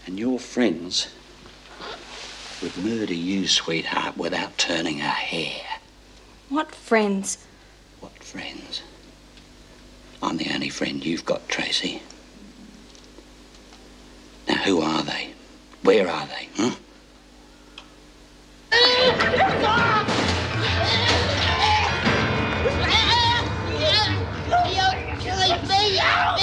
And your friends would murder you, sweetheart, without turning a hair. What friends? What friends? I'm the only friend you've got, Tracey. Now, who are they? Where are they, huh? You're killing me!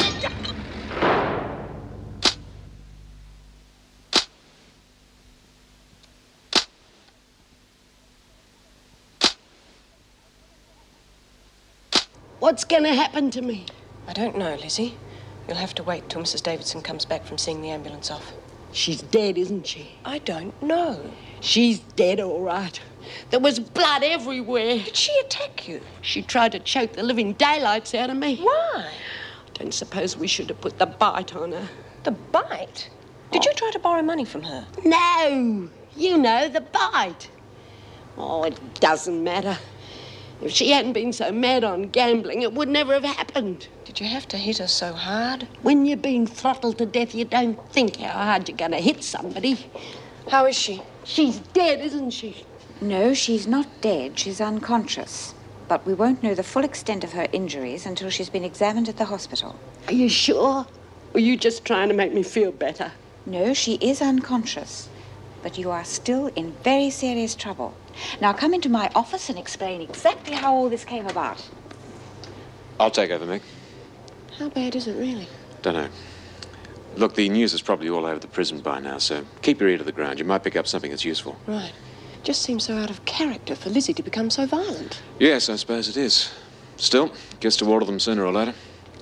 What's going to happen to me? I don't know, Lizzie. You'll have to wait till Mrs. Davidson comes back from seeing the ambulance off. She's dead, isn't she? I don't know. She's dead, all right. There was blood everywhere. Did she attack you? She tried to choke the living daylights out of me. Why? I don't suppose we should have put the bite on her. The bite? Did you try to borrow money from her? No. You know, the bite. Oh, it doesn't matter. If she hadn't been so mad on gambling, it would never have happened. Did you have to hit her so hard? When you've been throttled to death, you don't think how hard you're going to hit somebody. How is she? She's dead, isn't she? No, she's not dead. She's unconscious. But we won't know the full extent of her injuries until she's been examined at the hospital. Are you sure? Or are you just trying to make me feel better? No, she is unconscious. But you are still in very serious trouble. Now come into my office and explain exactly how all this came about. I'll take over, Meg. How bad is it, really? Don't know. Look, the news is probably all over the prison by now, so keep your ear to the ground. You might pick up something that's useful. Right. Just seems so out of character for Lizzie to become so violent. Yes, I suppose it is. Still, gets to all of them sooner or later.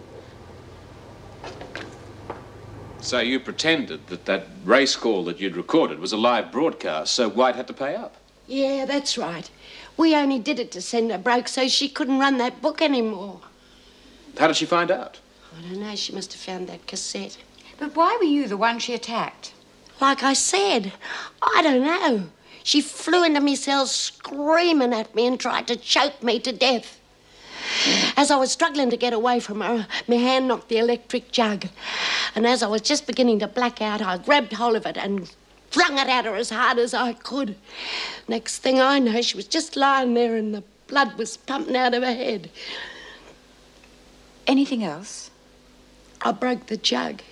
So you pretended that race call that you'd recorded was a live broadcast, so White had to pay up? Yeah, that's right. We only did it to send her broke so she couldn't run that book anymore. How did she find out? I don't know. She must have found that cassette. But why were you the one she attacked? Like I said, I don't know. She flew into me cell screaming at me and tried to choke me to death. As I was struggling to get away from her, my hand knocked the electric jug. And as I was just beginning to black out, I grabbed hold of it and flung it at her as hard as I could. Next thing I know, she was just lying there and the blood was pumping out of her head. Anything else? I broke the jug.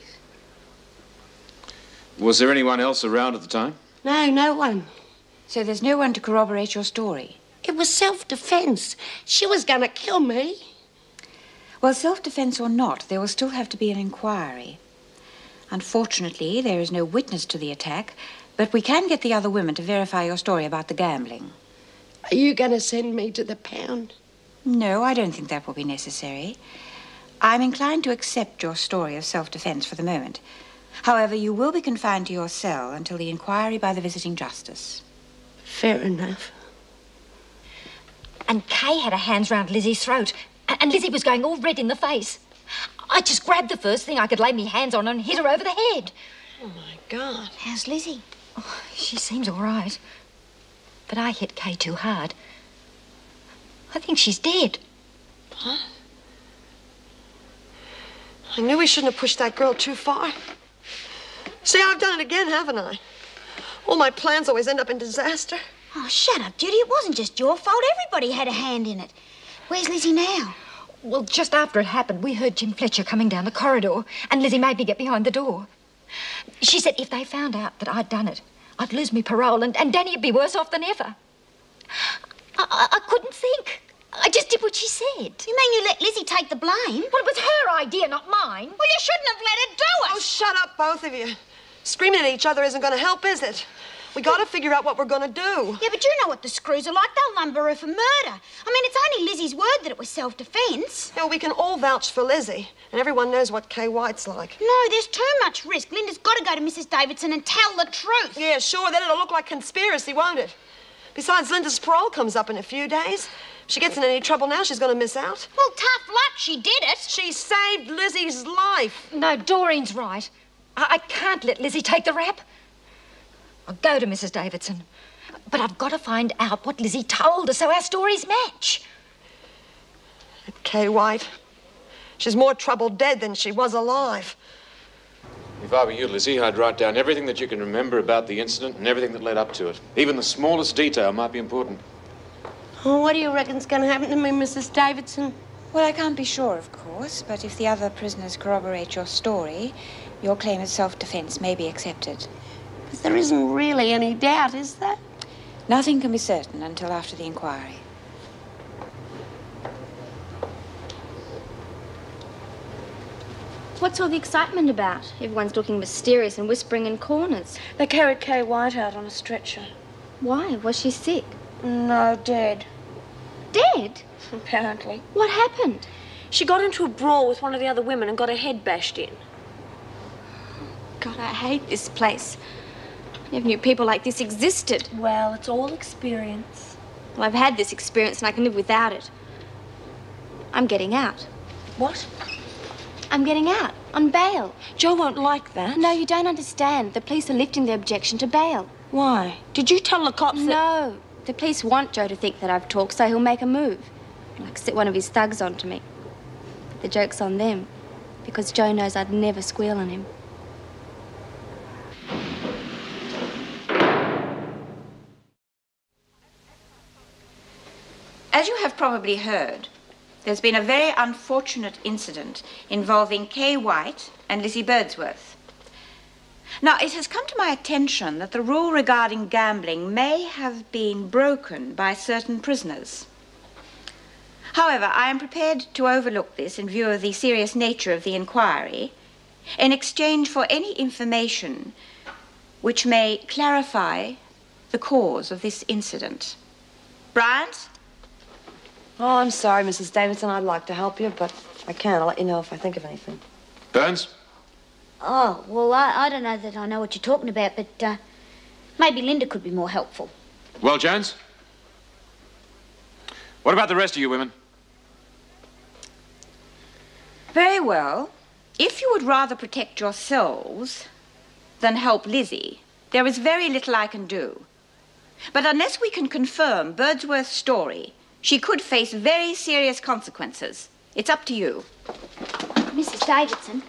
Was there anyone else around at the time? No, no one. So there's no one to corroborate your story? It was self-defense. She was going to kill me. Well, self-defense or not, there will still have to be an inquiry. Unfortunately, there is no witness to the attack, but we can get the other women to verify your story about the gambling. Are you going to send me to the pound? No, I don't think that will be necessary. I'm inclined to accept your story of self-defense for the moment. However, you will be confined to your cell until the inquiry by the visiting justice. Fair enough. And Kay had her hands round Lizzie's throat, and Lizzie was going all red in the face. I just grabbed the first thing I could lay my hands on and hit her over the head. Oh, my God. How's Lizzie? Oh, she seems all right. But I hit Kay too hard. I think she's dead. Huh? I knew we shouldn't have pushed that girl too far. See, I've done it again, haven't I? All my plans always end up in disaster. Oh, shut up, Judy. It wasn't just your fault. Everybody had a hand in it. Where's Lizzie now? Well, just after it happened, we heard Jim Fletcher coming down the corridor, and Lizzie made me get behind the door. She said if they found out that I'd done it, I'd lose me parole, and Danny'd be worse off than ever. I couldn't think. I just did what she said. You mean you let Lizzie take the blame? Well, it was her idea, not mine. Well, you shouldn't have let her do it. Oh, shut up, both of you. Screaming at each other isn't going to help, is it? We got to figure out what we're going to do. Yeah, but you know what the screws are like. They'll lumber her for murder. I mean, it's only Lizzie's word that it was self-defense. Yeah, well, we can all vouch for Lizzie, and everyone knows what Kay White's like. No, there's too much risk. Linda's got to go to Mrs. Davidson and tell the truth. Yeah, sure, then it'll look like conspiracy, won't it? Besides, Linda's parole comes up in a few days. If she gets in any trouble now, she's going to miss out. Well, tough luck, she did it. She saved Lizzie's life. No, Doreen's right. I can't let Lizzie take the rap. I'll go to Mrs. Davidson. But I've got to find out what Lizzie told her so our stories match. Kay White. She's more trouble dead than she was alive. If I were you, Lizzie, I'd write down everything that you can remember about the incident and everything that led up to it. Even the smallest detail might be important. Oh, what do you reckon's going to happen to me, Mrs. Davidson? Well, I can't be sure, of course, but if the other prisoners corroborate your story, your claim of self-defense may be accepted. But there isn't really any doubt, is there? Nothing can be certain until after the inquiry. What's all the excitement about? Everyone's looking mysterious and whispering in corners. They carried Kay White out on a stretcher. Why? Was she sick? No, dead. Dead? Apparently. What happened? She got into a brawl with one of the other women and got her head bashed in. God, I hate this place. I never knew people like this existed. Well, it's all experience. Well, I've had this experience and I can live without it. I'm getting out. What? I'm getting out on bail. Joe won't like that. No, you don't understand. The police are lifting their objection to bail. Why? Did you tell the cops that... No. The police want Joe to think that I've talked, so he'll make a move. Like set one of his thugs onto me. But the joke's on them, because Joe knows I'd never squeal on him. As you have probably heard, there's been a very unfortunate incident involving Kay White and Lizzie Birdsworth. Now, it has come to my attention that the rule regarding gambling may have been broken by certain prisoners. However, I am prepared to overlook this in view of the serious nature of the inquiry in exchange for any information which may clarify the cause of this incident. Bryant? Oh, I'm sorry, Mrs. Davidson. I'd like to help you, but I can't. I'll let you know if I think of anything. Burns? Oh, well, I don't know that I know what you're talking about, but maybe Linda could be more helpful. Well, Jones? What about the rest of you women? Very well. If you would rather protect yourselves than help Lizzie, there is very little I can do. But unless we can confirm Birdsworth's story, she could face very serious consequences. It's up to you. Mrs. Davidson,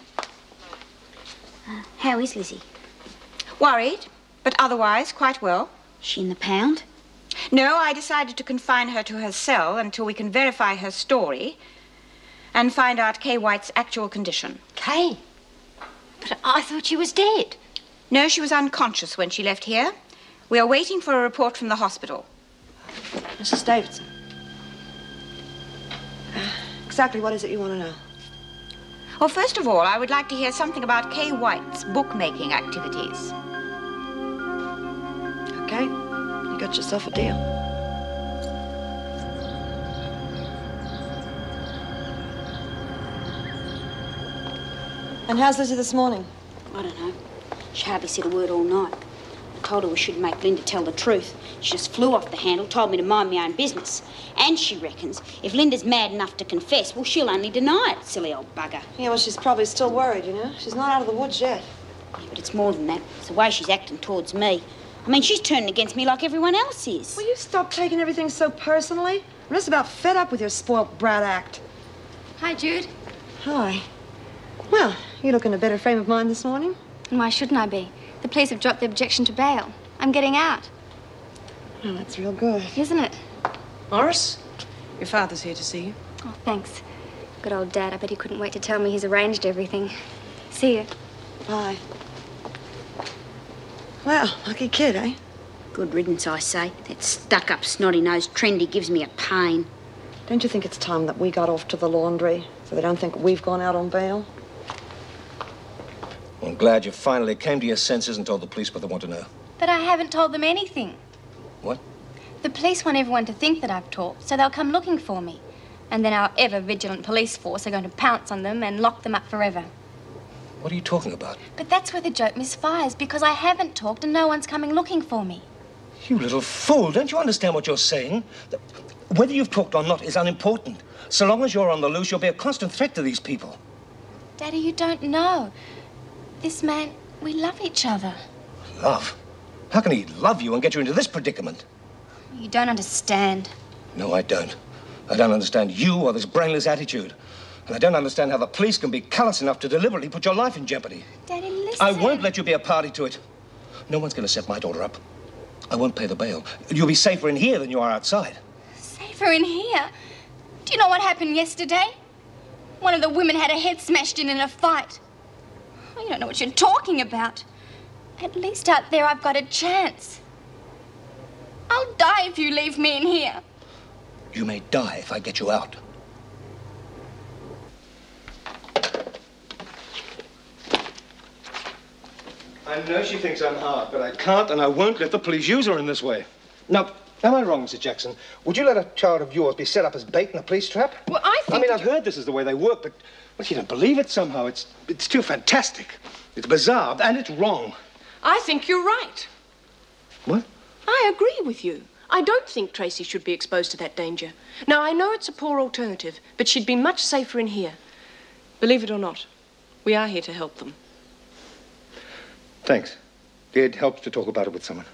how is Lizzie? Worried, but otherwise quite well. She in the pound? No, I decided to confine her to her cell until we can verify her story and find out Kay White's actual condition. Kay? But I thought she was dead. No, she was unconscious when she left here. We are waiting for a report from the hospital. Mrs. Davidson. Exactly what is it you want to know? Well, first of all, I would like to hear something about Kay White's bookmaking activities. Okay, you got yourself a deal. And how's Lizzie this morning? I don't know. She hardly said a word all night. I told her we shouldn't make Linda tell the truth. She just flew off the handle, told me to mind my own business. And she reckons if Linda's mad enough to confess, well, she'll only deny it, silly old bugger. Yeah, well, she's probably still worried, you know. She's not out of the woods yet. Yeah, but it's more than that. It's the way she's acting towards me. I mean, she's turning against me like everyone else is. Will you stop taking everything so personally? I'm just about fed up with your spoilt brat act. Hi, Jude. Hi. Well, you look in a better frame of mind this morning. And why shouldn't I be? The police have dropped the objection to bail. I'm getting out. Well, that's real good. Isn't it? Morris, your father's here to see you. Oh, thanks. Good old Dad. I bet he couldn't wait to tell me he's arranged everything. See you. Bye. Well, lucky kid, eh? Good riddance, I say. That stuck-up, snotty-nosed trendy gives me a pain. Don't you think it's time that we got off to the laundry so they don't think we've gone out on bail? I'm glad you finally came to your senses and told the police what they want to know. But I haven't told them anything. What? The police want everyone to think that I've talked, so they'll come looking for me. And then our ever-vigilant police force are going to pounce on them and lock them up forever. What are you talking about? But that's where the joke misfires, because I haven't talked and no one's coming looking for me. You little fool, don't you understand what you're saying? Whether you've talked or not is unimportant. So long as you're on the loose, you'll be a constant threat to these people. Daddy, you don't know. This man, we love each other. Love? How can he love you and get you into this predicament? You don't understand. No, I don't. I don't understand you or this brainless attitude. And I don't understand how the police can be callous enough to deliberately put your life in jeopardy. Daddy, listen. I won't let you be a party to it. No one's going to set my daughter up. I won't pay the bail. You'll be safer in here than you are outside. Safer in here? Do you know what happened yesterday? One of the women had her head smashed in a fight. Oh, you don't know what you're talking about. At least out there I've got a chance. I'll die if you leave me in here. You may die if I get you out. I know she thinks I'm hard, but I can't and I won't let the police use her in this way. Now, am I wrong, Mrs. Jackson? Would you let a child of yours be set up as bait in a police trap? Well, I think... I've heard this is the way they work, but well, you don't believe it somehow. It's too fantastic. It's bizarre, and it's wrong. I think you're right. What? I agree with you. I don't think Tracey should be exposed to that danger. Now, I know it's a poor alternative, but she'd be much safer in here. Believe it or not, we are here to help them. Thanks. It helps to talk about it with someone.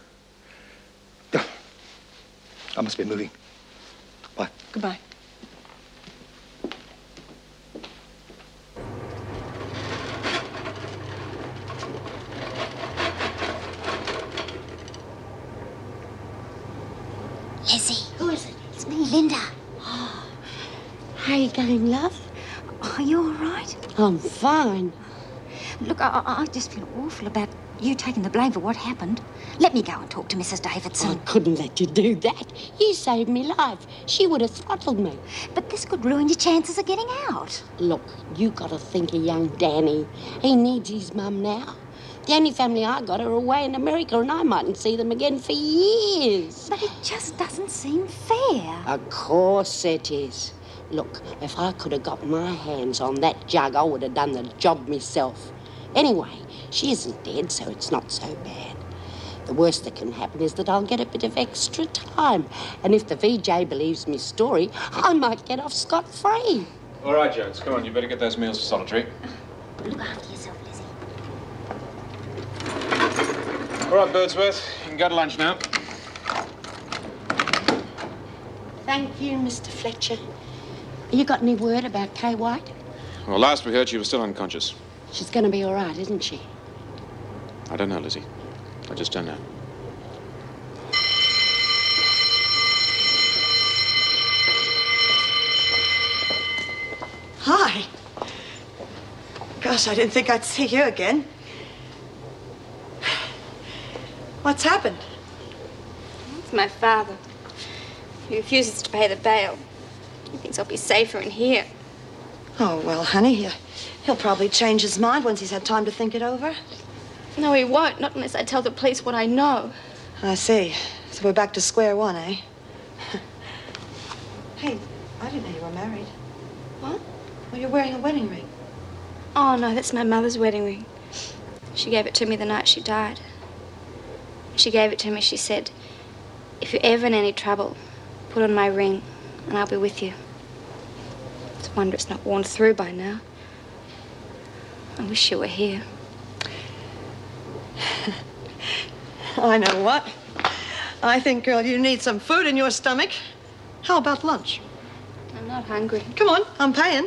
I must be moving. Bye. Goodbye. Lizzie. Who is it? It's me, Linda. Oh, How you going, love? are you all right? I'm fine. Look, I just feel awful about you taking the blame for what happened. Let me go and talk to Mrs. Davidson. I couldn't let you do that. You saved me life. She would have throttled me. But this could ruin your chances of getting out. Look, you got to think of young Danny. He needs his mum now. The only family I got are away in America, and I mightn't see them again for years. But it just doesn't seem fair. Of course it is. Look, if I could have got my hands on that jug, I would have done the job myself. Anyway, she isn't dead, so it's not so bad. The worst that can happen is that I'll get a bit of extra time. And if the VJ believes me story, I might get off scot-free. All right, Jones, come on, you better get those meals for solitary. Look after yourself, Lizzie. All right, Birdsworth, you can go to lunch now. Thank you, Mr. Fletcher. You got any word about Kay White? Well, last we heard, she was still unconscious. She's going to be all right, isn't she? I don't know, Lizzie. I just don't know. Hi. Gosh, I didn't think I'd see you again. What's happened? It's my father. He refuses to pay the bail. He thinks I'll be safer in here. Oh, well, honey, he'll probably change his mind once he's had time to think it over. No, he won't. Not unless I tell the police what I know. I see. So we're back to square one, eh? Hey, I didn't know you were married. What? Well, you're wearing a wedding ring. Oh, no, that's my mother's wedding ring. She gave it to me the night she died. She gave it to me, she said, if you're ever in any trouble, put on my ring and I'll be with you. It's a wonder it's not worn through by now. I wish you were here. I know what. I think, girl, you need some food in your stomach. How about lunch? I'm not hungry. Come on, I'm paying.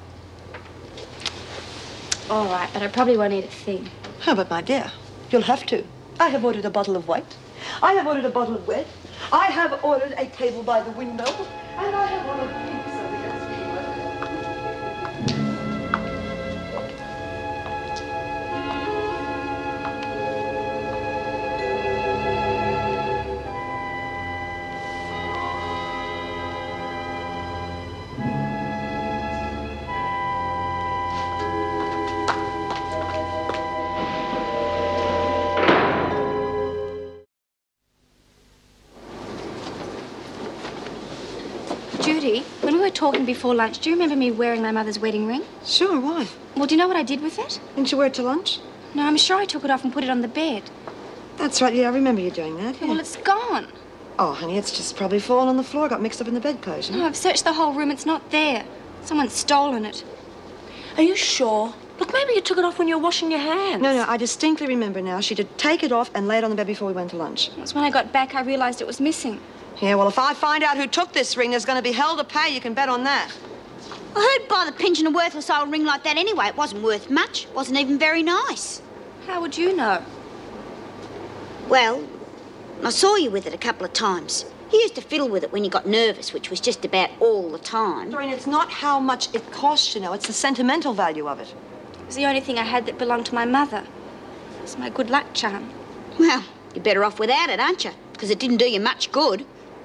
All right, but I probably won't eat a thing. Oh, but my dear, you'll have to. I have ordered a bottle of white. I have ordered a bottle of red. I have ordered a table by the window. And I have ordered pink serviettes for you. Judy, when we were talking before lunch, do you remember me wearing my mother's wedding ring? Sure, why? Well, do you know what I did with it? Didn't you wear it to lunch? No, I'm sure I took it off and put it on the bed. That's right, yeah, I remember you doing that. Yeah. Well, it's gone. Oh, honey, it's just probably fallen on the floor, got mixed up in the bedclothes. No, I've searched the whole room. It's not there. Someone's stolen it. Are you sure? Look, maybe you took it off when you were washing your hands. No, I distinctly remember now. She did take it off and lay it on the bed before we went to lunch. It was when I got back I realized it was missing. Yeah, well, if I find out who took this ring, there's going to be hell to pay. You can bet on that. I heard by the pinch a worthless old ring like that anyway. It wasn't worth much. Wasn't even very nice. How would you know? Well, I saw you with it a couple of times. You used to fiddle with it when you got nervous, which was just about all the time. Doreen, it's not how much it costs, you know. It's the sentimental value of it. It was the only thing I had that belonged to my mother. It's my good luck charm. Well, you're better off without it, aren't you? Because it didn't do you much good.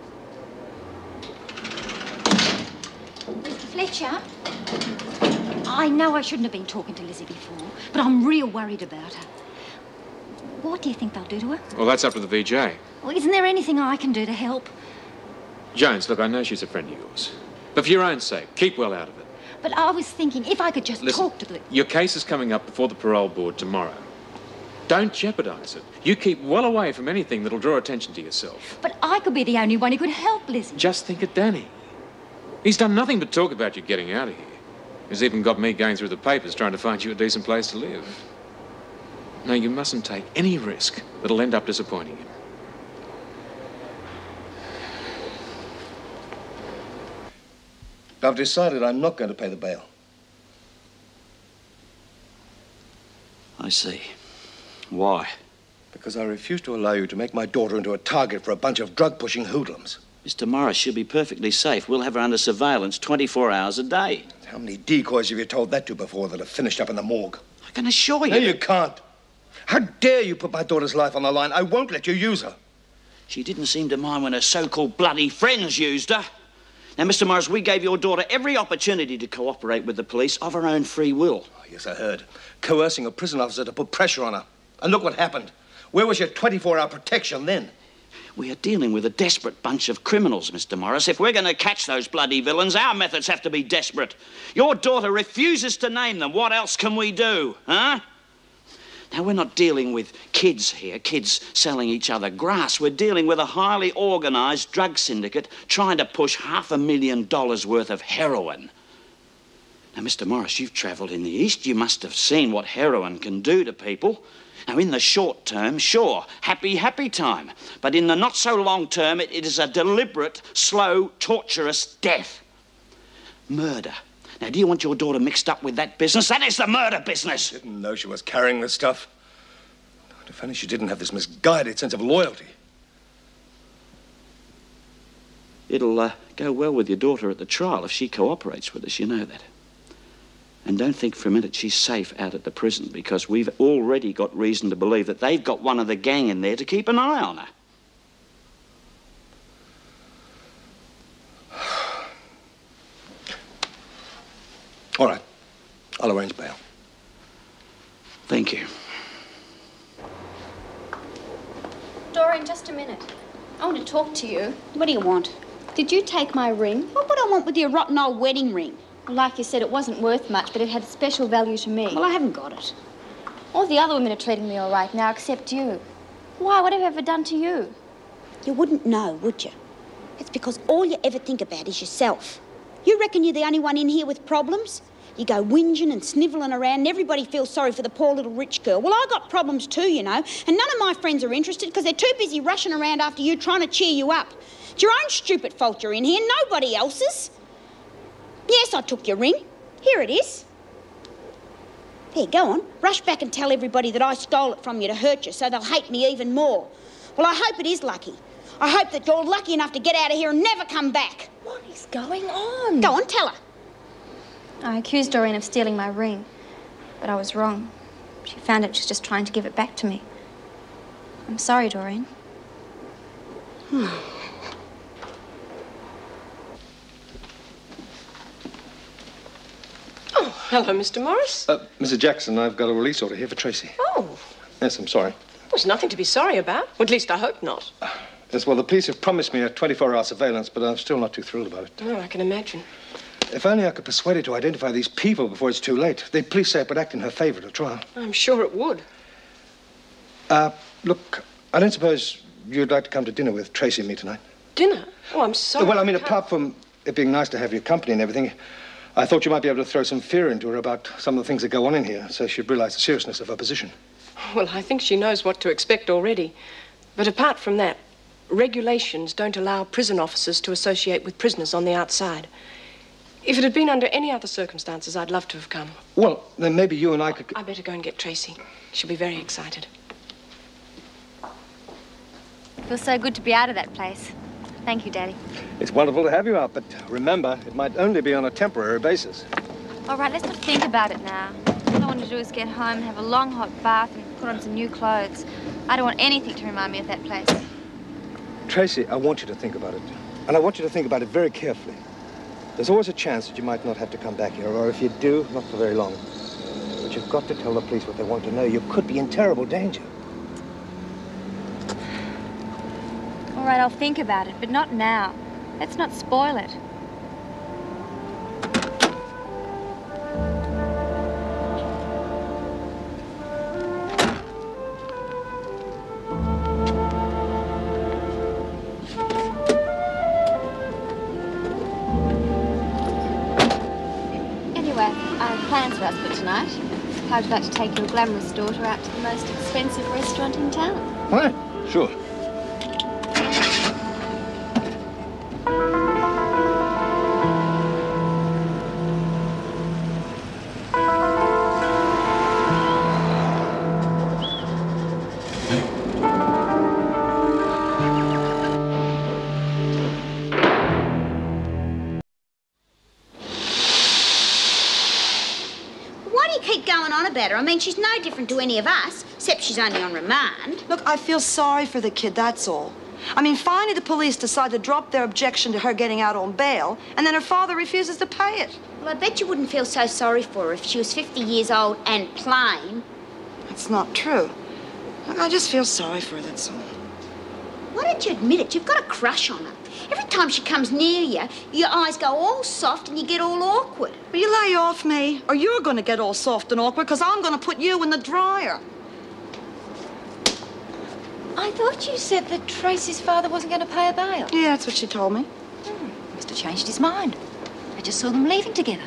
Mr. Fletcher? I know I shouldn't have been talking to Lizzie before, but I'm real worried about her. What do you think they'll do to her? Well, that's up to the VJ. Well, isn't there anything I can do to help? Jones, look, I know she's a friend of yours. But for your own sake, keep well out of it. But I was thinking if I could just Listen, talk to the... Your case is coming up before the parole board tomorrow. Don't jeopardise it. You keep well away from anything that'll draw attention to yourself. But I could be the only one who could help Lizzie. Just think of Danny. He's done nothing but talk about you getting out of here. He's even got me going through the papers trying to find you a decent place to live. No, you mustn't take any risk that'll end up disappointing him. I've decided I'm not going to pay the bail. I see. Why? Because I refuse to allow you to make my daughter into a target for a bunch of drug-pushing hoodlums. Mr. Morris, she'll be perfectly safe. We'll have her under surveillance 24 hours a day. How many decoys have you told that to before that have finished up in the morgue? I can assure you... No, you can't. How dare you put my daughter's life on the line? I won't let you use her. She didn't seem to mind when her so-called bloody friends used her. Now, Mr. Morris, we gave your daughter every opportunity to cooperate with the police of her own free will. Oh, yes, I heard. Coercing a prison officer to put pressure on her. And look what happened. Where was your 24-hour protection then? We are dealing with a desperate bunch of criminals, Mr. Morris. If we're going to catch those bloody villains, our methods have to be desperate. Your daughter refuses to name them. What else can we do, huh? Now, we're not dealing with kids here, kids selling each other grass. We're dealing with a highly organised drug syndicate trying to push $500,000 worth of heroin. Now, Mr. Morris, you've travelled in the East. You must have seen what heroin can do to people. Now, in the short term, sure, happy time. But in the not-so-long term, it is a deliberate, slow, torturous death. Murder. Now, do you want your daughter mixed up with that business? That is the murder business. I didn't know she was carrying this stuff. If only she didn't have this misguided sense of loyalty. It'll go well with your daughter at the trial if she cooperates with us, you know that. And don't think for a minute she's safe out at the prison, because we've already got reason to believe that they've got one of the gang in there to keep an eye on her. All right. I'll arrange bail. Thank you. Doreen, just a minute. I want to talk to you. What do you want? Did you take my ring? What would I want with your rotten old wedding ring? Well, like you said, it wasn't worth much, but it had special value to me. Well, I haven't got it. All the other women are treating me all right now, except you. Why? What have I ever done to you? You wouldn't know, would you? It's because all you ever think about is yourself. You reckon you're the only one in here with problems? You go whinging and snivelling around and everybody feels sorry for the poor little rich girl. Well, I got problems too, you know, and none of my friends are interested because they're too busy rushing around after you trying to cheer you up. It's your own stupid fault you're in here, nobody else's. Yes, I took your ring. Here it is. There, go on. Rush back and tell everybody that I stole it from you to hurt you so they'll hate me even more. Well, I hope it is lucky. I hope that you're lucky enough to get out of here and never come back. What is going on? Go on, tell her. I accused Doreen of stealing my ring, but I was wrong. She found it, she was just trying to give it back to me. I'm sorry, Doreen. Oh, hello, Mr. Morris. Mr. Jackson, I've got a release order here for Tracey. Oh. Yes, I'm sorry. There's nothing to be sorry about. Well, at least I hope not. Yes, well, the police have promised me a 24-hour surveillance, but I'm still not too thrilled about it. Oh, I can imagine. If only I could persuade her to identify these people before it's too late. The police say it would act in her favour at a trial. I'm sure it would. Look, I don't suppose you'd like to come to dinner with Tracey and me tonight? Dinner? Oh, I'm sorry. Well, I mean, apart from it being nice to have your company and everything, I thought you might be able to throw some fear into her about some of the things that go on in here, so she'd realise the seriousness of her position. Well, I think she knows what to expect already. But apart from that, regulations don't allow prison officers to associate with prisoners on the outside. If it had been under any other circumstances, I'd love to have come. Well, then maybe you and I could... I better go and get Tracey. She'll be very excited. It feels so good to be out of that place. Thank you, Daddy. It's wonderful to have you out, but remember, it might only be on a temporary basis. All right, let's not think about it now. All I want to do is get home and have a long hot bath and put on some new clothes. I don't want anything to remind me of that place. Tracey, I want you to think about it. And I want you to think about it very carefully. There's always a chance that you might not have to come back here, or if you do, not for very long. But you've got to tell the police what they want to know. You could be in terrible danger. All right, I'll think about it, but not now. Let's not spoil it. Plans for us for tonight. How would you like to take your glamorous daughter out to the most expensive restaurant in town? All right, sure. About her. I mean, she's no different to any of us, except she's only on remand. Look, I feel sorry for the kid, that's all. I mean, finally the police decide to drop their objection to her getting out on bail, and then her father refuses to pay it. Well, I bet you wouldn't feel so sorry for her if she was 50 years old and plain. That's not true. Look, I just feel sorry for her, that's all. Why don't you admit it? You've got a crush on her. Every time she comes near you, your eyes go all soft and you get all awkward. Will you lay off me? Or you're going to get all soft and awkward because I'm going to put you in the dryer. I thought you said that Tracey's father wasn't going to pay her bail. Yeah, that's what she told me. Must have changed his mind. I just saw them leaving together.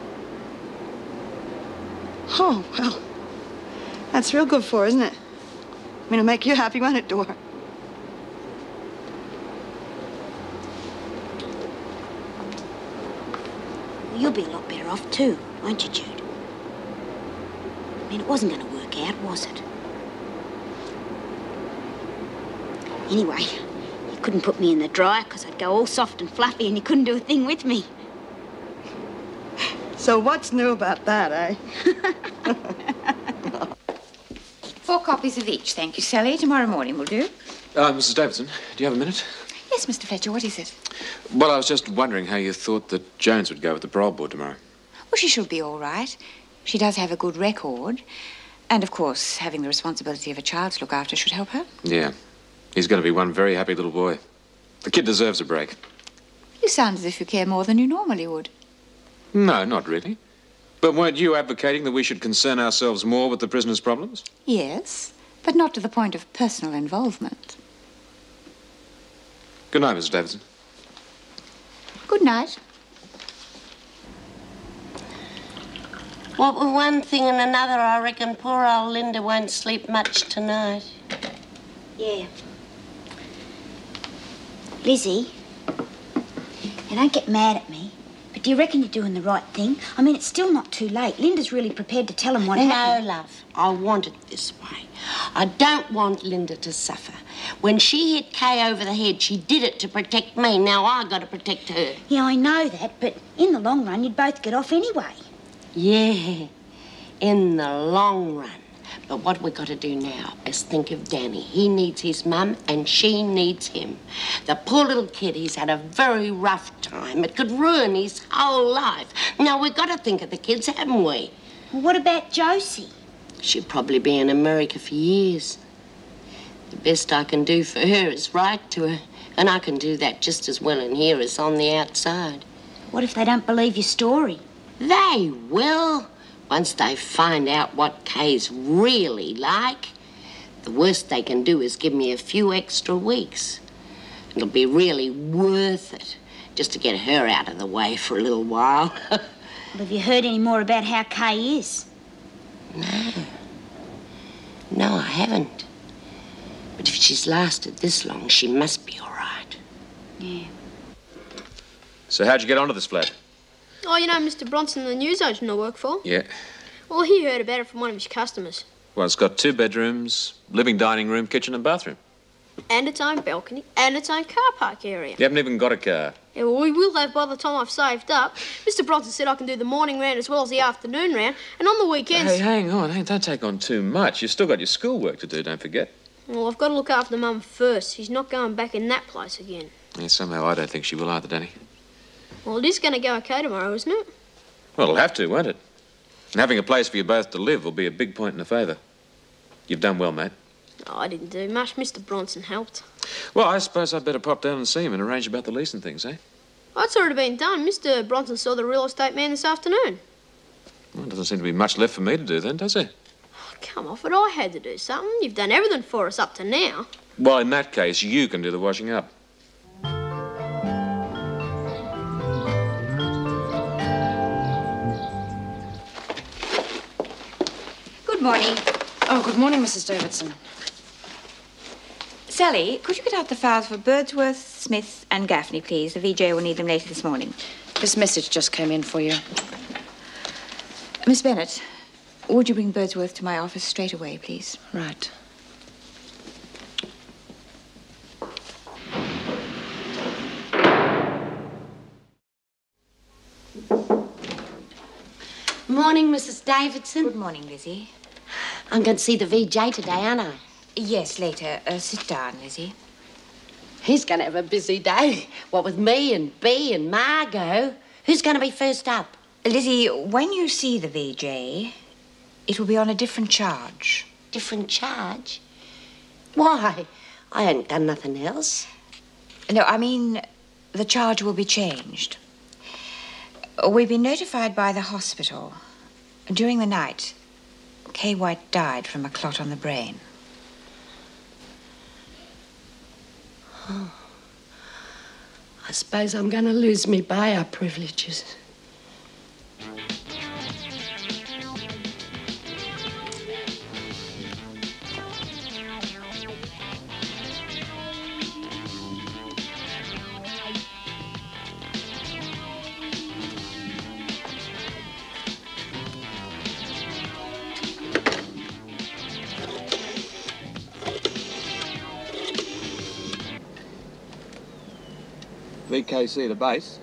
Oh, well, that's real good for her, isn't it? I mean, it'll make you happy, won't it, Dora? You'll be a lot better off too, won't you, Jude? I mean, it wasn't going to work out, was it? Anyway, you couldn't put me in the dryer because I'd go all soft and fluffy and you couldn't do a thing with me. So what's new about that, eh? 4 copies of each, thank you, Sally. Tomorrow morning will do. Mrs. Davidson, do you have a minute? Yes, Mr. Fletcher, what is it? Well, I was just wondering how you thought that Jones would go with the parole board tomorrow. Well, she should be all right. She does have a good record. And, of course, having the responsibility of a child to look after should help her. Yeah. He's going to be one very happy little boy. The kid deserves a break. You sound as if you care more than you normally would. No, not really. But weren't you advocating that we should concern ourselves more with the prisoner's problems? Yes, but not to the point of personal involvement. Good night, Mrs. Davidson. Good night. What with one thing and another, I reckon poor old Linda won't sleep much tonight. Yeah. Lizzie, you don't get mad at me, but do you reckon you're doing the right thing? I mean, it's still not too late. Linda's really prepared to tell him what happened. No, love. I want it this way. I don't want Linda to suffer. When she hit Kay over the head, she did it to protect me. Now I got to protect her. Yeah, I know that, but in the long run, you'd both get off anyway. Yeah, in the long run. But what we got to do now is think of Danny. He needs his mum and she needs him. The poor little kid, he's had a very rough time. It could ruin his whole life. Now, we've got to think of the kids, haven't we? Well, what about Josie? She'll probably be in America for years. The best I can do for her is write to her. And I can do that just as well in here as on the outside. What if they don't believe your story? They will. Once they find out what Kay's really like, the worst they can do is give me a few extra weeks. It'll be really worth it just to get her out of the way for a little while. Well, have you heard any more about how Kay is? No, I haven't. But if she's lasted this long, she must be all right. Yeah. So how'd you get onto this flat? Oh, you know Mr. Bronson, the newsagent I work for? Yeah. Well, he heard about it from one of his customers. Well, it's got 2 bedrooms, living, dining room, kitchen and bathroom. And its own balcony, and its own car park area. You haven't even got a car. Yeah, well, we will have by the time I've saved up. Mr. Bronson said I can do the morning round as well as the afternoon round, and on the weekends... Hey, hang on. Hey, don't take on too much. You've still got your schoolwork to do, don't forget. Well, I've got to look after Mum first. She's not going back in that place again. Yeah, somehow I don't think she will either, Danny. Well, it is going to go okay tomorrow, isn't it? Well, it'll have to, won't it? And having a place for you both to live will be a big point in the favour. You've done well, mate. Oh, I didn't do much. Mr. Bronson helped. Well, I suppose I'd better pop down and see him and arrange about the lease and things, eh? Oh, it's already been done. Mr. Bronson saw the real estate man this afternoon. Well, there doesn't seem to be much left for me to do then, does there? Oh, come off it. I had to do something. You've done everything for us up to now. Well, in that case, you can do the washing up. Good morning. Oh, good morning, Mrs. Davidson. Sally, could you get out the files for Birdsworth, Smith and Gaffney, please? The VJ will need them later this morning. This message just came in for you. Miss Bennett, would you bring Birdsworth to my office straight away, please? Right. Morning, Mrs. Davidson. Good morning, Lizzie. I'm going to see the VJ today, aren't I? Yes, later. Sit down, Lizzie. He's going to have a busy day. What with me and Bea and Margot. Who's going to be first up? Lizzie, when you see the VJ, it will be on a different charge. Different charge? Why? I ain't done nothing else. No, I mean, the charge will be changed. We've been notified by the hospital. During the night, Kay White died from a clot on the brain. Oh. I suppose I'm going to lose me buyer privileges. VKC to base.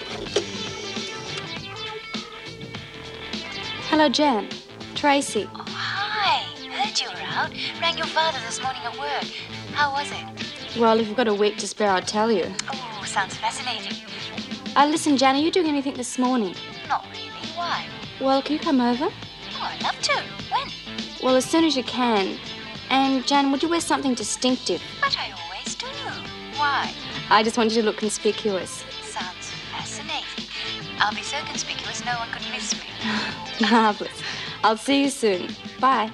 Hello, Jan. Tracey. Oh, hi. Heard you were out. Rang your father this morning at work. How was it? Well, if you've got a week to spare, I'll tell you. Oh, sounds fascinating. Listen, Jan, are you doing anything this morning? Not really. Why? Well, can you come over? Oh, I'd love to. When? Well, as soon as you can. And, Jan, would you wear something distinctive? But I always do. Why? I just want you to look conspicuous. Sounds fascinating. I'll be so conspicuous no one could miss me. Marvelous. I'll see you soon. Bye.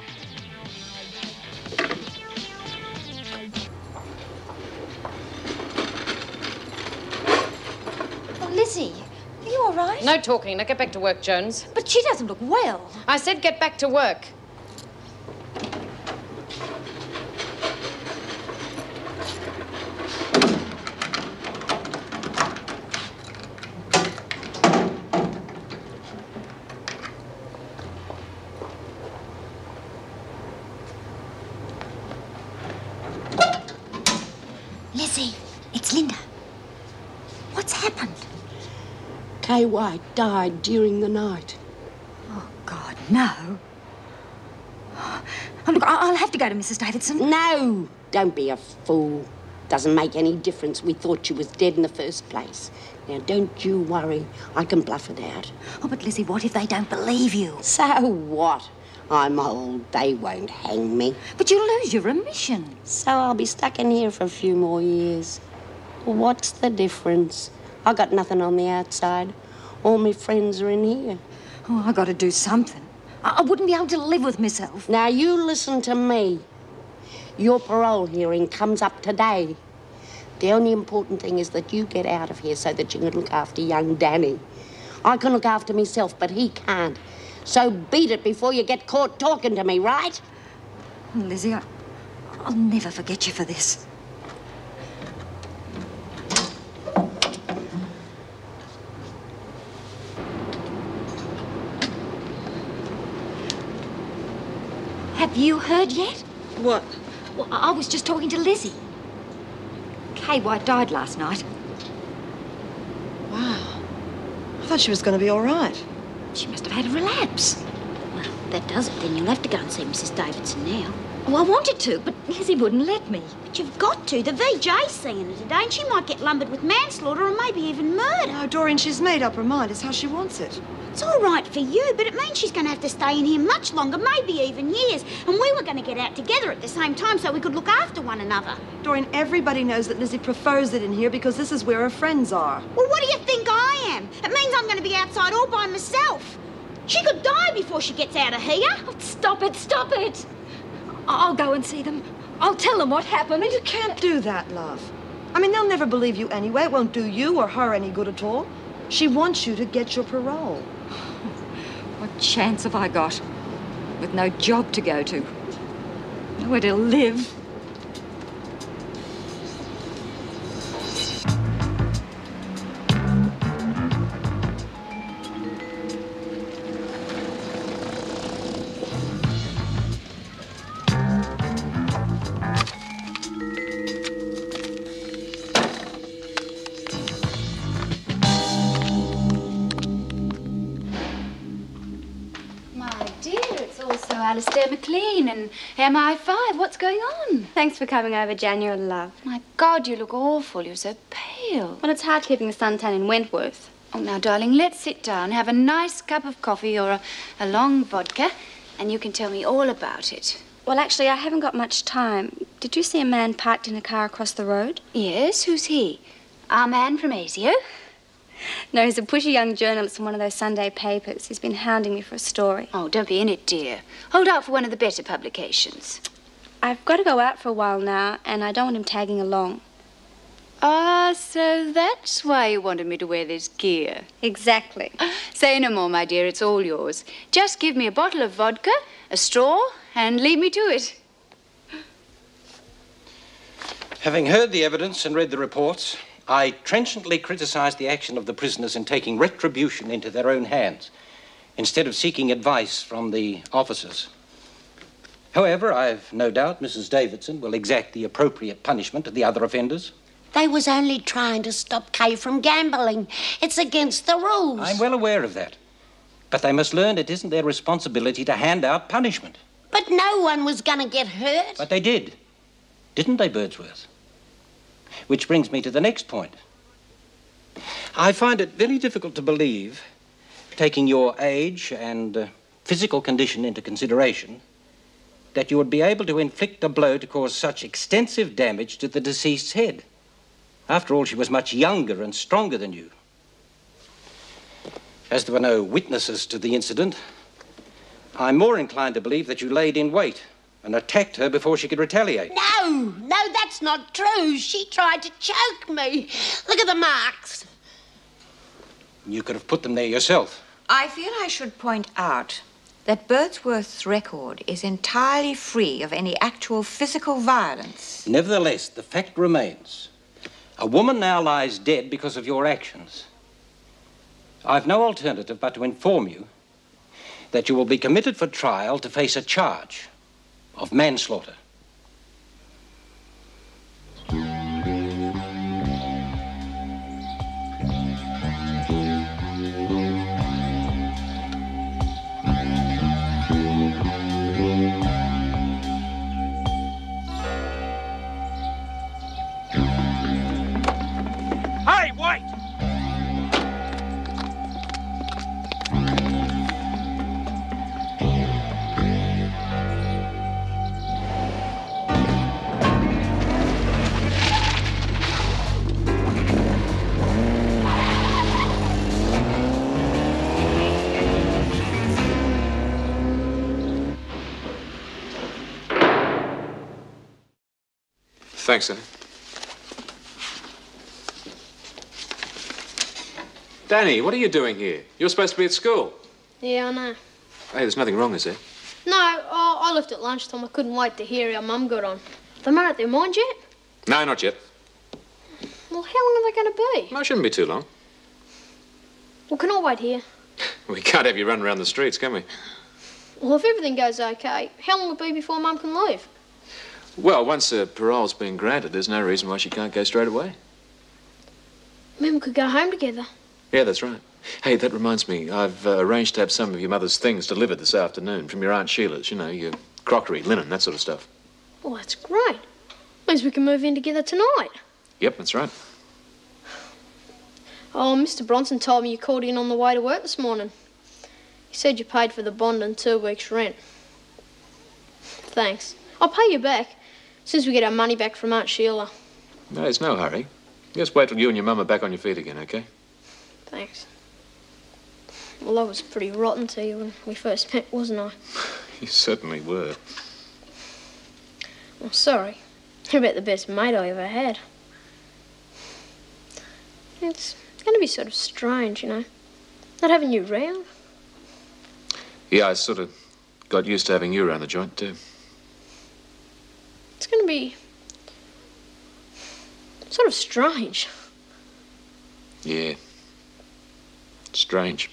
Oh, Lizzie, are you all right? No talking. Now get back to work, Jones. But she doesn't look well. I said get back to work. Lizzie, it's Linda. What's happened? Kay White died during the night. Oh, God, no. Oh, look, I'll have to go to Mrs. Davidson. No, don't be a fool. Doesn't make any difference. We thought she was dead in the first place. Now, don't you worry. I can bluff it out. Oh, but Lizzie, what if they don't believe you? So what? I'm old. They won't hang me. But you'll lose your remission. So I'll be stuck in here for a few more years. What's the difference? I got nothing on the outside. All my friends are in here. Oh, I got to do something. I wouldn't be able to live with myself. Now, you listen to me. Your parole hearing comes up today. The only important thing is that you get out of here so that you can look after young Danny. I can look after myself, but he can't. So beat it before you get caught talking to me, right? Oh, Lizzie, I'll never forget you for this. Have you heard yet? What? Well, I was just talking to Lizzie. Kay White died last night. Wow. I thought she was going to be all right. She must have had a relapse. Well, that does it. Then you'll have to go and see Mrs. Davidson now. Well, I wanted to, but Lizzie wouldn't let me. But you've got to. The VJ's seeing her today, and she might get lumbered with manslaughter and maybe even murder. No, Doreen, she's made up her mind. It's how she wants it. It's all right for you, but it means she's going to have to stay in here much longer, maybe even years. And we were going to get out together at the same time so we could look after one another. Doreen, everybody knows that Lizzie prefers it in here because this is where her friends are. Well, what do you think I am? It means I'm going to be outside all by myself. She could die before she gets out of here. Oh, stop it, stop it. I'll go and see them. I'll tell them what happened. You can't do that, love. I mean, they'll never believe you anyway. It won't do you or her any good at all. She wants you to get your parole. What chance have I got? With no job to go to. Nowhere to live. Alistair McLean and MI5. What's going on? Thanks for coming over, January, love. My God, you look awful. You're so pale. Well, it's hard keeping the suntan in Wentworth. Oh, now, darling, let's sit down, have a nice cup of coffee or a long vodka, and you can tell me all about it. Well, actually, I haven't got much time. Did you see a man parked in a car across the road? Yes, who's he? Our man from ASIO? No, he's a pushy young journalist from one of those Sunday papers. He's been hounding me for a story. Oh, don't be in it, dear. Hold out for one of the better publications. I've got to go out for a while now, and I don't want him tagging along. Ah, so that's why you wanted me to wear this gear. Exactly. Say no more, my dear. It's all yours. Just give me a bottle of vodka, a straw, and leave me to it. Having heard the evidence and read the reports, I trenchantly criticise the action of the prisoners in taking retribution into their own hands, instead of seeking advice from the officers. However, I've no doubt Mrs. Davidson will exact the appropriate punishment of the other offenders. They was only trying to stop Kay from gambling. It's against the rules. I'm well aware of that. But they must learn it isn't their responsibility to hand out punishment. But no one was going to get hurt. But they did. Didn't they, Birdsworth? Which brings me to the next point. I find it very difficult to believe, taking your age and physical condition into consideration, that you would be able to inflict a blow to cause such extensive damage to the deceased's head. After all, she was much younger and stronger than you. As there were no witnesses to the incident, I'm more inclined to believe that you laid in wait and attacked her before she could retaliate. No, that's not true. She tried to choke me. Look at the marks. You could have put them there yourself. I feel I should point out that Birdsworth's record is entirely free of any actual physical violence. Nevertheless, the fact remains. A woman now lies dead because of your actions. I've no alternative but to inform you that you will be committed for trial to face a charge of manslaughter. Hey, wait! Thanks, Annie. Danny, what are you doing here? You're supposed to be at school. Yeah, I know. Hey, there's nothing wrong, is there? No, I left at lunchtime. I couldn't wait to hear how Mum got on. Have they made up their mind yet? No, not yet. Well, how long are they going to be? No, it shouldn't be too long. Well, can I wait here? We can't have you run around the streets, can we? Well, if everything goes okay, how long will it be before Mum can leave? Well, once her parole's been granted, there's no reason why she can't go straight away. Maybe we could go home together. Yeah, that's right. Hey, that reminds me. I've arranged to have some of your mother's things delivered this afternoon from your Aunt Sheila's. You know, your crockery, linen, that sort of stuff. Well, that's great. Means we can move in together tonight. Yep, that's right. Oh, Mr. Bronson told me you called in on the way to work this morning. He said you paid for the bond and 2 weeks' rent. Thanks. I'll pay you back as soon as we get our money back from Aunt Sheila. No, there's no hurry. Just wait till you and your mum are back on your feet again, okay? Thanks. Well, I was pretty rotten to you when we first met, wasn't I? You certainly were. Well, sorry. You're about the best mate I ever had. It's going to be sort of strange, you know, not having you round. Yeah, I sort of got used to having you around the joint, too. It's going to be sort of strange. Yeah. Strange.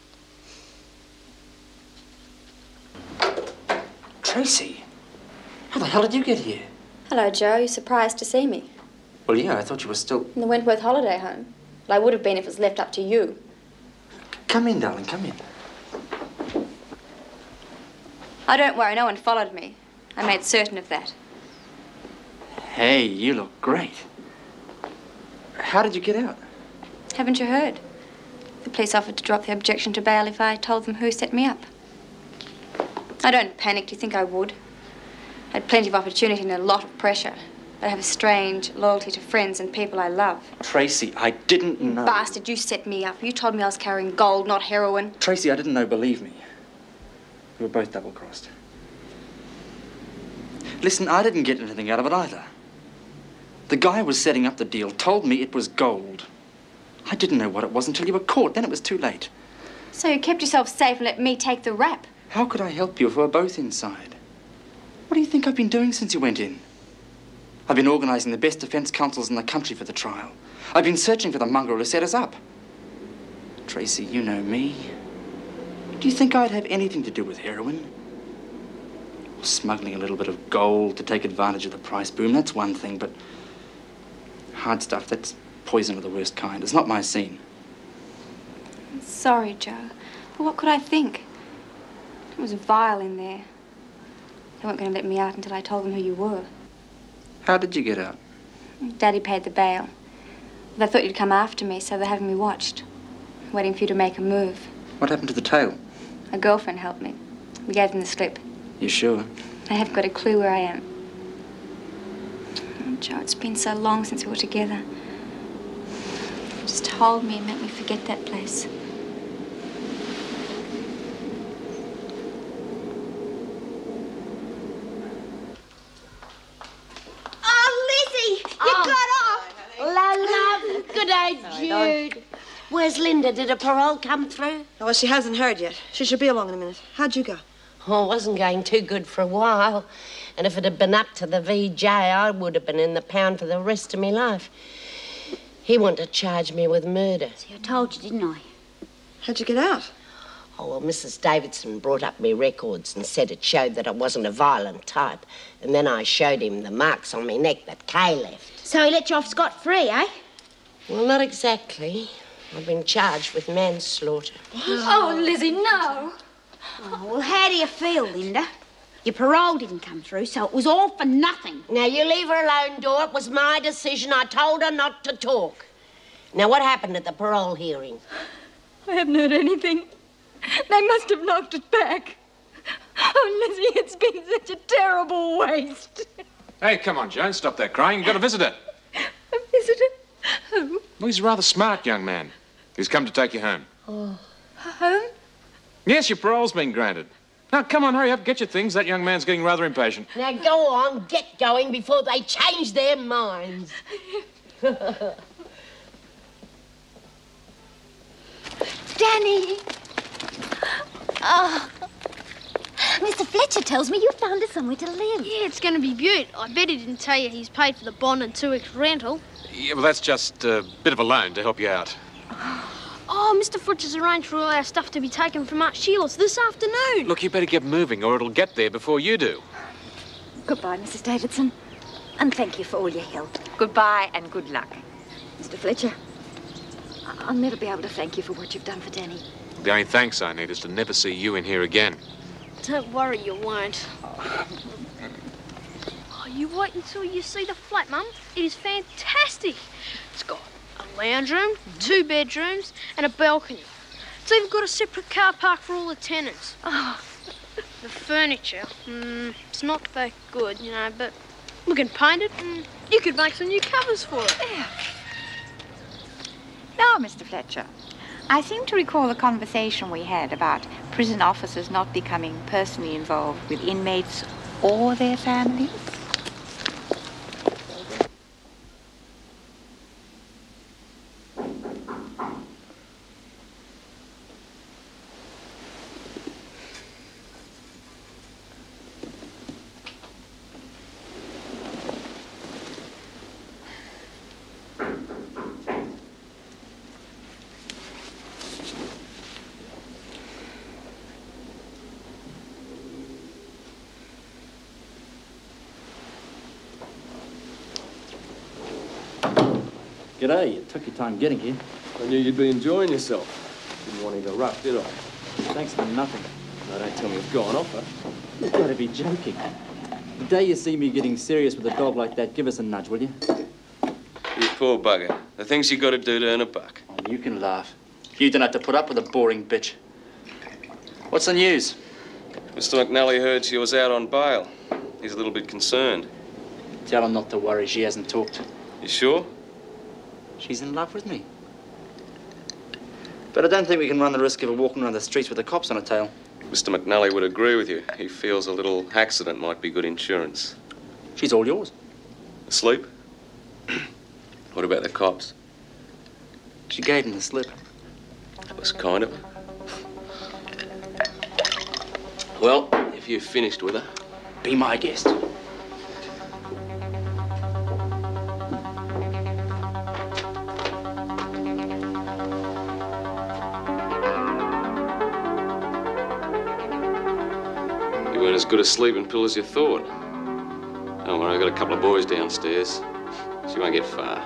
Tracey, how the hell did you get here? Hello, Joe. You surprised to see me? Well, yeah, I thought you were still... In the Wentworth holiday home. Well, I would have been if it was left up to you. Come in, darling, come in. Oh, don't worry. No one followed me. I made certain of that. Hey, you look great. How did you get out? Haven't you heard? The police offered to drop the objection to bail if I told them who set me up. I don't panic. Do you think I would? I had plenty of opportunity and a lot of pressure. But I have a strange loyalty to friends and people I love. Tracey, I didn't know. Bastard, you set me up. You told me I was carrying gold, not heroin. Tracey, I didn't know, believe me. We were both double-crossed. Listen, I didn't get anything out of it either. The guy who was setting up the deal told me it was gold. I didn't know what it was until you were caught. Then it was too late. So you kept yourself safe and let me take the rap? How could I help you if we were both inside? What do you think I've been doing since you went in? I've been organising the best defence counsels in the country for the trial. I've been searching for the mongrel who set us up. Tracey, you know me. Do you think I'd have anything to do with heroin? Or smuggling a little bit of gold to take advantage of the price boom, that's one thing, but hard stuff, that's poison of the worst kind. It's not my scene. I'm sorry, Joe. But what could I think? It was vile in there. They weren't going to let me out until I told them who you were. How did you get out? Daddy paid the bail. They thought you'd come after me, so they're having me watched, waiting for you to make a move. What happened to the tail? A girlfriend helped me. We gave them the slip. You sure? They haven't got a clue where I am. Oh, Joe, it's been so long since we were together. Just hold me and make me forget that place. Good day, Jude. Where's Linda? Did a parole come through? Oh, well, she hasn't heard yet. She should be along in a minute. How'd you go? Oh, it wasn't going too good for a while. And if it had been up to the VJ, I would have been in the pound for the rest of my life. He wanted to charge me with murder. See, I told you, didn't I? How'd you get out? Oh, well, Mrs. Davidson brought up me records and said it showed that I wasn't a violent type. And then I showed him the marks on my neck that Kay left. So he let you off scot-free, eh? Well, not exactly. I've been charged with manslaughter. Oh, Lizzie, no. Oh, well, how do you feel, Linda? Your parole didn't come through, so it was all for nothing. Now, you leave her alone, Dor. It was my decision. I told her not to talk. Now, what happened at the parole hearing? I haven't heard anything. They must have knocked it back. Oh, Lizzie, it's been such a terrible waste. Hey, come on, Joan. Stop that crying. You've got a visitor. A visitor? Who? Well, he's a rather smart young man. He's come to take you home. Oh. Home? Yes, your parole's been granted. Now, come on, hurry up. Get your things. That young man's getting rather impatient. Now, go on. Get going before they change their minds. Danny! Oh. Mr. Fletcher tells me you found us somewhere to live. Yeah, it's going to be beaut. I bet he didn't tell you he's paid for the bond and 2 weeks rental. Yeah, well, that's just a bit of a loan to help you out. Oh, Mr. Fletcher's arranged for all our stuff to be taken from Aunt Sheila's this afternoon. Look, you better get moving or it'll get there before you do. Goodbye, Mrs. Davidson. And thank you for all your help. Goodbye and good luck. Mr. Fletcher, I'll never be able to thank you for what you've done for Danny. The only thanks I need is to never see you in here again. Don't worry, you won't. Oh, you wait until you see the flat, Mum. It is fantastic. It's got a lounge room, 2 bedrooms, and a balcony. It's even got a separate car park for all the tenants. Oh. The furniture, it's not that good, you know, but we can paint it and you could make some new covers for it. Yeah. Now, Mr. Fletcher, I seem to recall a conversation we had about prison officers not becoming personally involved with inmates or their families. G'day, you took your time getting here. I knew you'd be enjoying yourself. Didn't want to interrupt, did I? Thanks for nothing. No, don't tell me it's gone off, huh? You've got to be joking. The day you see me getting serious with a dog like that, give us a nudge, will you? You poor bugger. The things you got to do to earn a buck. Oh, you can laugh. You don't have to put up with a boring bitch. What's the news? Mr. McNally heard she was out on bail. He's a little bit concerned. Tell him not to worry. She hasn't talked. You sure? She's in love with me. But I don't think we can run the risk of her walking around the streets with the cops on her tail. Mr. McNally would agree with you. He feels a little accident might be good insurance. She's all yours. Asleep? What about the cops? She gave him the slip. That was kind of her. Well, if you've finished with her, be my guest. You weren't as good a sleeping pill as you thought. Don't worry, I've got a couple of boys downstairs. She won't get far.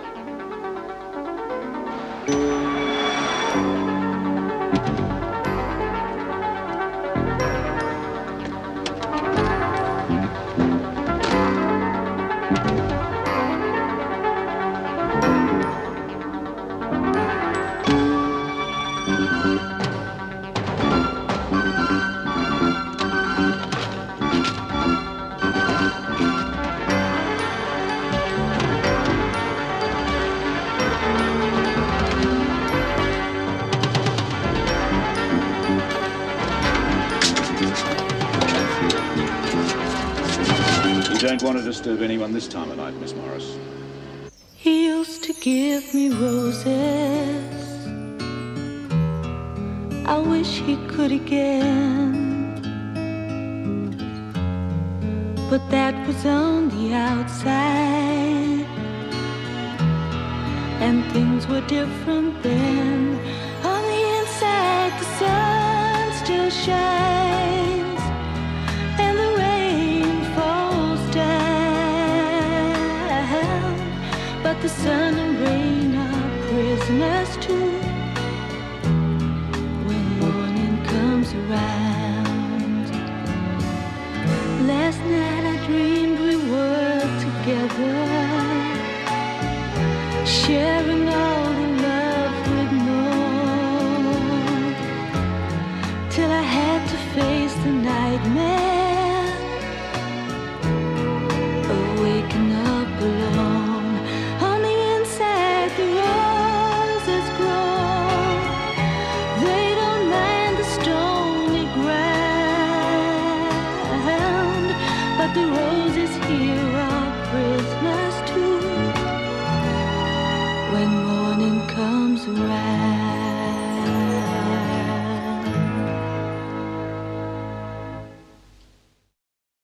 Don't want to disturb anyone this time of night, Miss Morris. He used to give me roses. I wish he could again. But that was on the outside, and things were different then. On the inside, the sun still shines, and the rain falls down. But the sun and rain are prisoners too when morning comes around. Last night I dreamed we were together, sharing